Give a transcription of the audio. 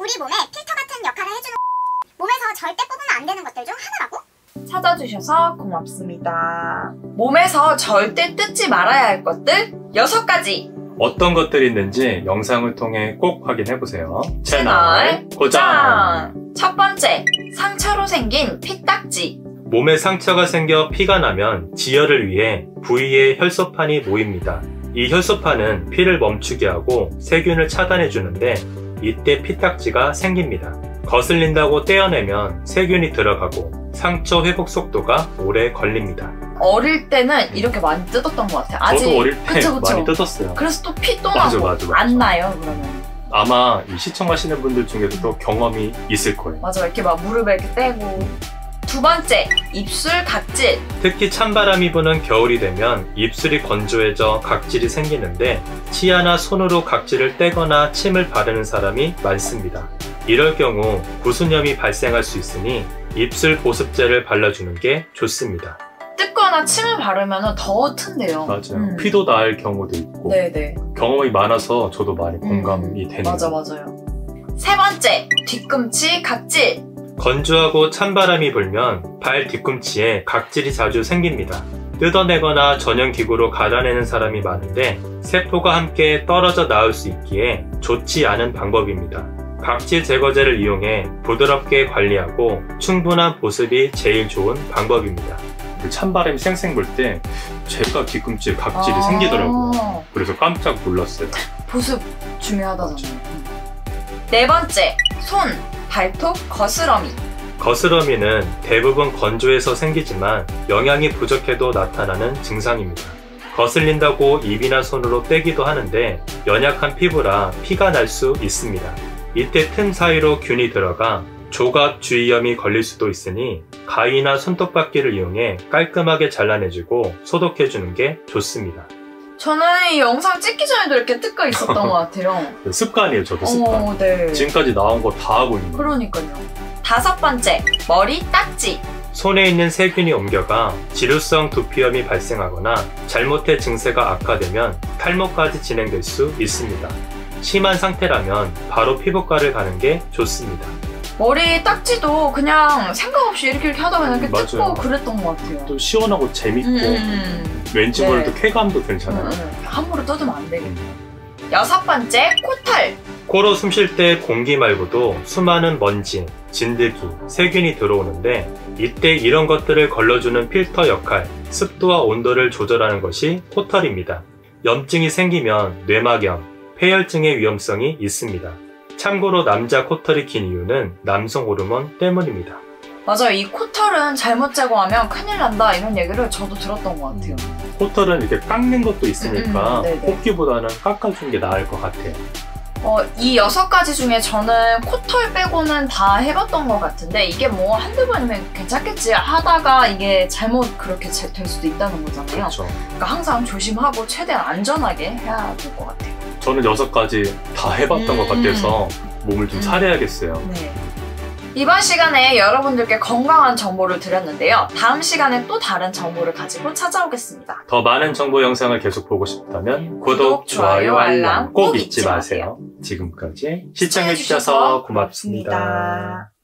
우리 몸에 필터 같은 역할을 해주는 몸에서 절대 뽑으면 안 되는 것들 중 하나라고? 찾아주셔서 고맙습니다. 몸에서 절대 뜯지 말아야 할 것들 6가지! 어떤 것들이 있는지 영상을 통해 꼭 확인해보세요. 채널 고정! 첫 번째, 상처로 생긴 피딱지. 몸에 상처가 생겨 피가 나면 지혈을 위해 부위에 혈소판이 모입니다. 이 혈소판은 피를 멈추게 하고 세균을 차단해 주는데 이때 피딱지가 생깁니다. 거슬린다고 떼어내면 세균이 들어가고 상처 회복 속도가 오래 걸립니다. 어릴 때는 이렇게 많이 뜯었던 것 같아요. 아직 저도 어릴 때 그쵸. 많이 뜯었어요. 그래서 또 피 또 맞아, 나고 맞아. 안 나요 그러면. 아마 이 시청하시는 분들 중에서도 경험이 있을 거예요. 맞아, 이렇게 막 무릎에 이렇게 떼고. 두 번째, 입술 각질. 특히 찬바람이 부는 겨울이 되면 입술이 건조해져 각질이 생기는데 치아나 손으로 각질을 떼거나 침을 바르는 사람이 많습니다. 이럴 경우 구순염이 발생할 수 있으니 입술 보습제를 발라주는 게 좋습니다. 뜯거나 침을 바르면 더 튼대요. 맞아요. 피도 나을 경우도 있고. 네네. 경험이 많아서 저도 많이 공감이 되네요. 맞아요. 세 번째, 뒤꿈치 각질. 건조하고 찬바람이 불면 발 뒤꿈치에 각질이 자주 생깁니다. 뜯어내거나 전용기구로 갈아내는 사람이 많은데 세포가 함께 떨어져 나올 수 있기에 좋지 않은 방법입니다. 각질 제거제를 이용해 부드럽게 관리하고 충분한 보습이 제일 좋은 방법입니다. 찬바람이 쌩쌩 불 때 제가 뒤꿈치에 각질이 생기더라고요. 그래서 깜짝 놀랐어요. 보습 중요하다잖아요. 네 번째, 손, 발톱 거스러미. 거스러미는 대부분 건조해서 생기지만 영양이 부족해도 나타나는 증상입니다. 거슬린다고 입이나 손으로 떼기도 하는데 연약한 피부라 피가 날 수 있습니다. 이때 틈 사이로 균이 들어가 조각 주위염이 걸릴 수도 있으니 가위나 손톱깎이를 이용해 깔끔하게 잘라내주고 소독해주는 게 좋습니다. 저는 이 영상 찍기 전에도 이렇게 뜯고 있었던 것 같아요. 습관이에요, 저도 습관. 네. 지금까지 나온 거 다 하고 있는 거예요. 그러니까요. 다섯 번째, 머리 딱지. 손에 있는 세균이 옮겨가 지루성 두피염이 발생하거나 잘못해 증세가 악화되면 탈모까지 진행될 수 있습니다. 심한 상태라면 바로 피부과를 가는 게 좋습니다. 머리 딱지도 그냥 생각 없이 이렇게 하다가 그냥 이렇게 뜯고 그랬던 것 같아요. 또 시원하고 재밌고 왠지 모르도 쾌감도 괜찮아요. 함부로 뜯으면 안 되겠네요. 여섯 번째, 코털. 코로 숨 쉴 때 공기 말고도 수많은 먼지, 진드기, 세균이 들어오는데 이때 이런 것들을 걸러주는 필터 역할, 습도와 온도를 조절하는 것이 코털입니다. 염증이 생기면 뇌막염, 폐혈증의 위험성이 있습니다. 참고로 남자 코털이 긴 이유는 남성 호르몬 때문입니다. 맞아요. 이 코털은 잘못 제거하면 큰일 난다 이런 얘기를 저도 들었던 것 같아요. 코털은 이렇게 깎는 것도 있으니까 뽑기보다는 깎아주는 게 나을 것 같아요. 이 6가지 중에 저는 코털 빼고는 다 해봤던 것 같은데 이게 뭐 한두 번이면 괜찮겠지 하다가 이게 잘못 그렇게 될 수도 있다는 거잖아요. 그렇죠. 그러니까 항상 조심하고 최대한 안전하게 해야 될 것 같아요. 저는 6가지 다 해봤던 것 같아서 몸을 좀 사려야겠어요. 네. 이번 시간에 여러분들께 건강한 정보를 드렸는데요. 다음 시간에 또 다른 정보를 가지고 찾아오겠습니다. 더 많은 정보 영상을 계속 보고 싶다면 구독, 좋아요, 알람 꼭 잊지 마세요. 지금까지 시청해주셔서 고맙습니다.